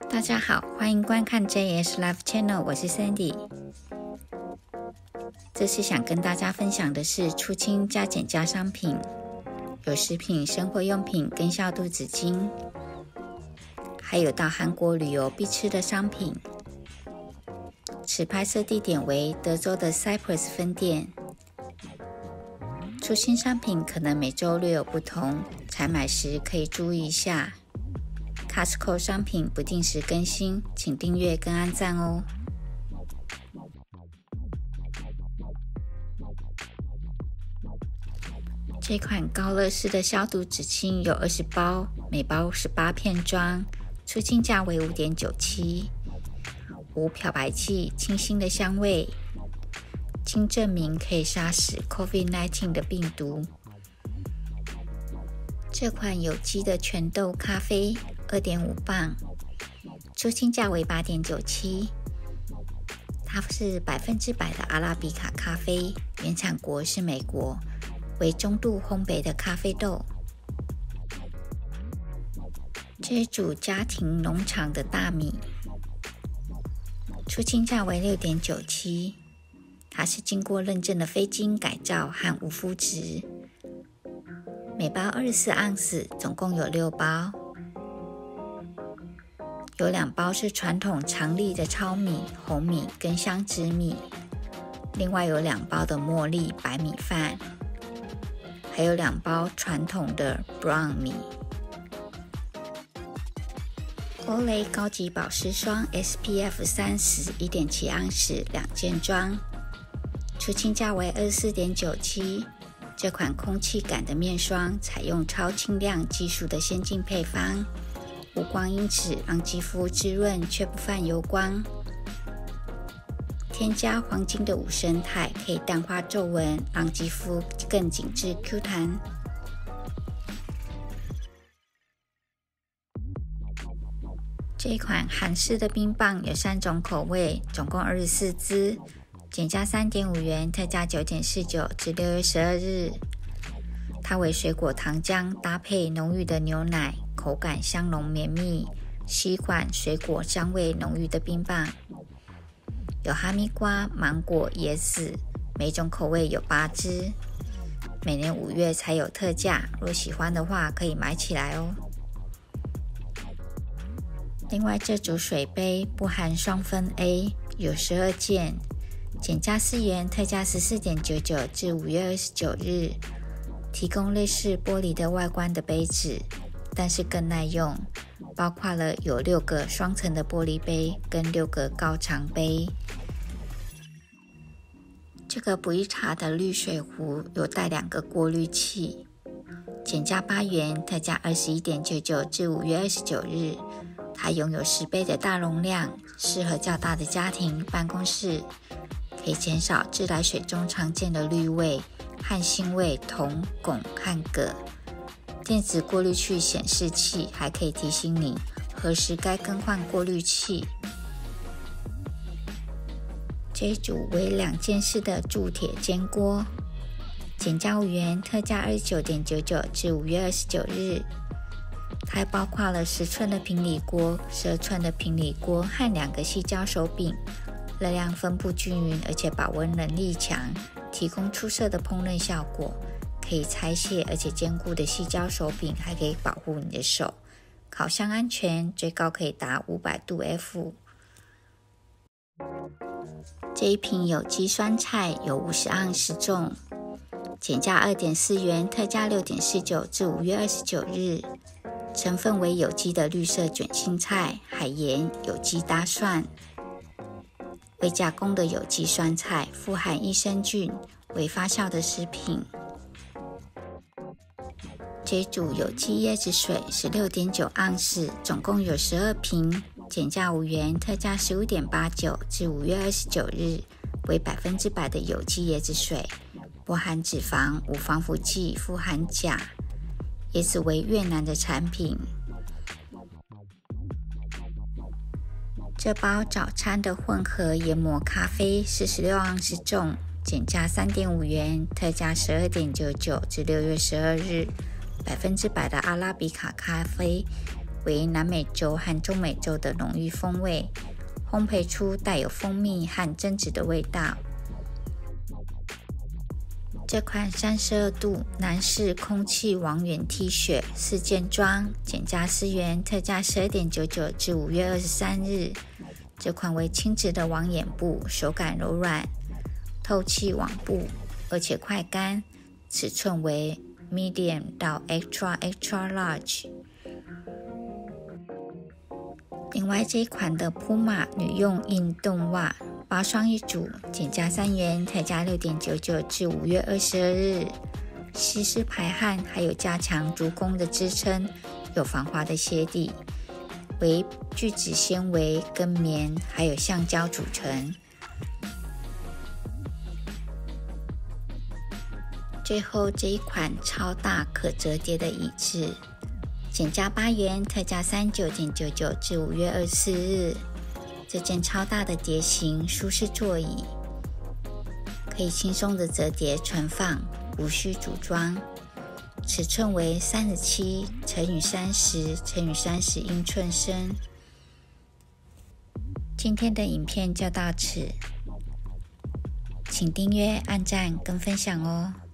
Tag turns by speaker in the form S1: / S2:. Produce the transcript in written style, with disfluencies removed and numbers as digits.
S1: 大家好，欢迎观看 JS Live Channel， 我是 Sandy。这次想跟大家分享的是出清加减价商品，有食品、生活用品跟消毒纸巾，还有到韩国旅游必吃的商品。此拍摄地点为德州的 Cypress 分店。出清商品可能每周略有不同，采买时可以注意一下。Costco 商品不定时更新，请订阅跟按赞哦。这款高乐士的消毒纸巾有20包，每包18片装，出清价为 5.97， 无漂白剂，清新的香味，经证明可以杀死 COVID-19 的病毒。这款有机的全豆咖啡2.5磅，出清价为 8.97， 它是100%的阿拉比卡咖啡，原产国是美国，为中度烘焙的咖啡豆。这一组家庭农场的大米，出清价为 6.97， 它是经过认证的非基因改造和无麸质，每包24盎司，总共有6包。有2包是传统长粒的糙米、红米跟香紫米，另外有2包的茉莉白米饭，还有2包传统的 brown 米。欧蕾高级保湿霜 SPF 30 1.7 盎司2件装，出清价为 24.97。这款空气感的面霜采用超轻量技术的先进配方，无光因子让肌肤滋润却不泛油光，添加黄金的5胜肽可以淡化皱纹，让肌肤更紧致 Q 弹。这一款韩式的冰棒有3种口味，总共24支，减价 3.5 元，特价 9.49 至6月12日。它为水果糖浆搭配浓郁的牛奶，口感香浓绵密，吸一款水果香味浓郁的冰棒。有哈密瓜、芒果、椰子，每种口味有8支。每年5月才有特价，若喜欢的话可以买起来哦。另外这组水杯不含双酚 A， 有12件，减价4元，特价 14.99 至5月29日。提供类似玻璃的外观的杯子，但是更耐用，包括了有6个双层的玻璃杯跟6个高长杯。这个不易茶的滤水壶有带2个过滤器，减价8元，特价 21.99 至5月29日。它拥有10杯的大容量，适合较大的家庭、办公室，可以减少自来水中常见的氯味和腥味铜、汞和铬。电子过滤器显示器还可以提醒你何时该更换过滤器。这一组为2件式的铸铁煎锅，减价5元，特价 29.99 至5月29日。它包括了10寸的平底锅、12寸的平底锅和2个矽胶手柄，热量分布均匀，而且保温能力强，提供出色的烹饪效果。可以拆卸而且坚固的矽胶手柄还可以保护你的手，烤箱安全，最高可以达500度 F。 这一瓶有机酸菜有50盎司重，减价 2.4 元，特价 6.49 至5月29日。成分为有机的绿色卷心菜、海盐、有机大蒜，未加工的有机酸菜，富含益生菌，为发酵的食品。这组有机椰子水 16.9 盎司，总共有12瓶，减价5元，特价 15.89 至5月29日，为100%的有机椰子水，不含脂肪，无防腐剂，富含钾。椰子为越南的产品。这包早餐的混合研磨咖啡46盎司重，减价 3.5 元，特价 12.99 至6月12日。100%的阿拉比卡咖啡为南美洲和中美洲的浓郁风味，烘焙出带有蜂蜜和榛子的味道。这款32度男士空气网眼 T 恤4件装，减价4元，特价12.99至5月23日。这款为轻质的网眼布，手感柔软，透气网布，而且快干，尺寸为 medium 到 extra large。另外这一款的 Puma 女用运动袜8双一组，减价3元，特价6.99至5月22日。吸湿排汗，还有加强足弓的支撑，有防滑的鞋底，为聚酯纤维跟棉还有橡胶组成。最后这一款超大可折叠的椅子，减价8元，特价39.99至5月24日。这件超大的蝶形舒适座椅，可以轻松的折叠存放，无需组装。尺寸为37×30×30英寸深。今天的影片就到此，请订阅、按赞跟分享哦。